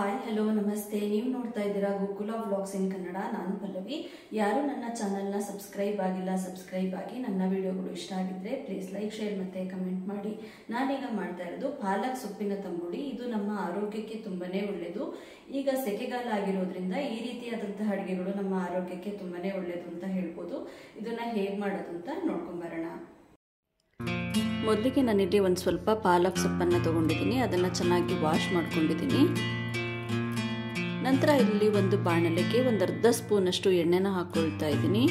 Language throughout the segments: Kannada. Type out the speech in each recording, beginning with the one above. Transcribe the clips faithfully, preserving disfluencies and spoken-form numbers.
ಹಾಯ್ ಹಲೋ ನಮಸ್ತೆ. ನೀವು ನೋಡ್ತಾ ಇದ್ದೀರಾ ಗೋಕುಲ ವ್ಲಾಗ್ಸ್ ಇನ್ ಕನ್ನಡ. ನಾನು ಪಲ್ಲವಿ. ಯಾರು ನನ್ನ ಚಾನಲ್ನ ಸಬ್ಸ್ಕ್ರೈಬ್ ಆಗಿಲ್ಲ, ಸಬ್ಸ್ಕ್ರೈಬ್ ಆಗಿ. ನನ್ನ ವಿಡಿಯೋಗಳು ಇಷ್ಟ ಆಗಿದ್ರೆ ಪ್ಲೀಸ್ ಲೈಕ್, ಶೇರ್ ಮತ್ತು ಕಮೆಂಟ್ ಮಾಡಿ. ನಾನೀಗ ಮಾಡ್ತಾ ಇರೋದು ಪಾಲಕ್ ಸೊಪ್ಪಿನ ತಂಬುಳಿ. ಇದು ನಮ್ಮ ಆರೋಗ್ಯಕ್ಕೆ ತುಂಬಾನೇ ಒಳ್ಳೆಯದು. ಈಗ ಸೆಕೆಗಾಲ ಆಗಿರೋದ್ರಿಂದ ಈ ರೀತಿಯಾದಂತಹ ಅಡುಗೆಗಳು ನಮ್ಮ ಆರೋಗ್ಯಕ್ಕೆ ತುಂಬಾನೇ ಒಳ್ಳೆಯದು ಅಂತ ಹೇಳ್ಬೋದು. ಇದನ್ನ ಹೇಗೆ ಮಾಡೋದು ಅಂತ ನೋಡ್ಕೊಂಬರೋಣ. ಮೊದಲಿಗೆ ನಾನಿಲ್ಲಿ ಒಂದು ಸ್ವಲ್ಪ ಪಾಲಕ್ ಸೊಪ್ಪನ್ನು ತೊಗೊಂಡಿದ್ದೀನಿ. ಅದನ್ನು ಚೆನ್ನಾಗಿ ವಾಶ್ ಮಾಡ್ಕೊಂಡಿದ್ದೀನಿ. ನಂತರ ಇಲ್ಲಿ ಒಂದು ಬಾಣಲೆಗೆ ಒಂದು ಅರ್ಧ ಸ್ಪೂನಷ್ಟು ಎಣ್ಣೆನ ಹಾಕ್ಕೊಳ್ತಾ ಇದ್ದೀನಿ.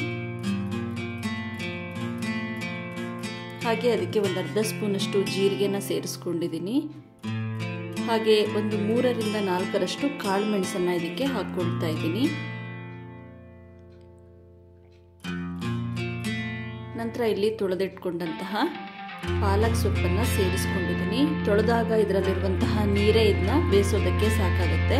ಹಾಗೆ ಅದಕ್ಕೆ ಒಂದು ಅರ್ಧ ಸ್ಪೂನಷ್ಟು ಜೀರಿಗೆನ ಸೇರಿಸ್ಕೊಂಡಿದ್ದೀನಿ. ಹಾಗೆ ಒಂದು ಮೂರರಿಂದ ನಾಲ್ಕರಷ್ಟು ಕಾಳು ಮೆಣಸನ್ನು ಇದಕ್ಕೆ ಹಾಕ್ಕೊಳ್ತಾ ಇದ್ದೀನಿ. ನಂತರ ಇಲ್ಲಿ ತೊಳೆದಿಟ್ಕೊಂಡಂತಹ ಪಾಲಕ್ ಸೊಪ್ಪನ್ನು ಸೇರಿಸ್ಕೊಂಡಿದ್ದೀನಿ. ತೊಳೆದಾಗ ಇದರಲ್ಲಿರುವಂತಹ ನೀರೇ ಇದನ್ನ ಬೇಯಿಸೋದಕ್ಕೆ ಸಾಕಾಗುತ್ತೆ.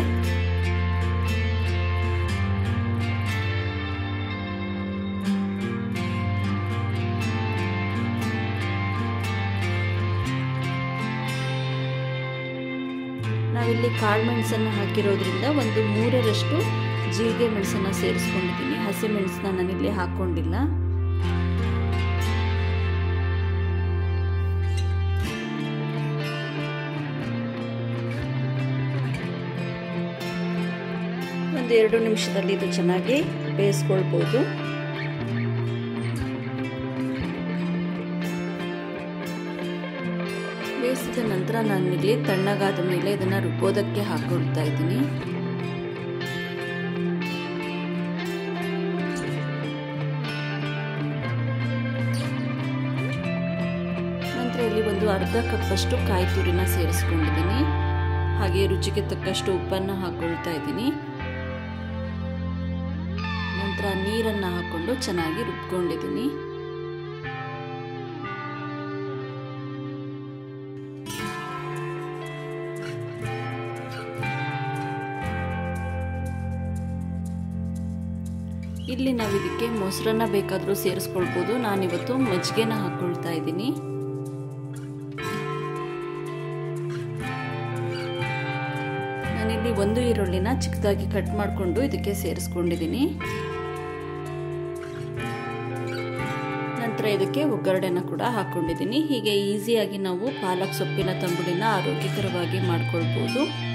ನಾವಿಲ್ಲಿ ಕಾಳು ಮೆಣಸನ್ನು ಹಾಕಿರೋದ್ರಿಂದ ಒಂದು ಮೂರರಷ್ಟು ಜೀರಿಗೆ ಮೆಣಸನ್ನು ಸೇರಿಸ್ಕೊಂಡಿದ್ದೀನಿ. ಹಸಿ ಮೆಣಸನ್ನ ನಾನಿಲ್ಲಿ ಹಾಕ್ಕೊಂಡಿಲ್ಲ. ಒಂದೆರಡು ನಿಮಿಷದಲ್ಲಿ ಇದು ಚೆನ್ನಾಗಿ ಬೇಯಿಸ್ಕೊಳ್ಬೋದು. ಬೇಯಿಸಿದ ನಂತರ ನಾನಿಲ್ಲಿ ತಣ್ಣಗಾದ ಮೇಲೆ ಇದನ್ನು ರುಬ್ಬೋದಕ್ಕೆ ಹಾಕೊಳ್ತಾ ಇದ್ದೀನಿ. ನಂತರ ಇಲ್ಲಿ ಒಂದು ಅರ್ಧ ಕಪ್ಪಷ್ಟು ಕಾಯಿ ತುರಿನ ಸೇರಿಸ್ಕೊಂಡಿದ್ದೀನಿ. ಹಾಗೆ ರುಚಿಗೆ ತಕ್ಕಷ್ಟು ಉಪ್ಪನ್ನು ಹಾಕೊಳ್ತಾ ಇದ್ದೀನಿ. ನಂತರ ನೀರನ್ನು ಹಾಕೊಂಡು ಚೆನ್ನಾಗಿ ರುಬ್ಕೊಂಡಿದ್ದೀನಿ. ಇಲ್ಲಿ ನಾವು ಇದಕ್ಕೆ ಮೊಸರನ್ನ ಬೇಕಾದರೂ ಸೇರಿಸ್ಕೊಳ್ಬೋದು. ನಾನಿವತ್ತು ಮಜ್ಜಿಗೆನ ಹಾಕ್ಕೊಳ್ತಾ ಇದ್ದೀನಿ. ನಾನಿಲ್ಲಿ ಒಂದು ಈರುಳ್ಳಿನ ಚಿಕ್ಕದಾಗಿ ಕಟ್ ಮಾಡಿಕೊಂಡು ಇದಕ್ಕೆ ಸೇರಿಸ್ಕೊಂಡಿದ್ದೀನಿ. ನಂತರ ಇದಕ್ಕೆ ಒಗ್ಗರಣೆನ ಕೂಡ ಹಾಕ್ಕೊಂಡಿದ್ದೀನಿ. ಹೀಗೆ ಈಸಿಯಾಗಿ ನಾವು ಪಾಲಕ್ ಸೊಪ್ಪಿನ ತಂಬುಳಿನ ಆರೋಗ್ಯಕರವಾಗಿ ಮಾಡ್ಕೊಳ್ಬೋದು.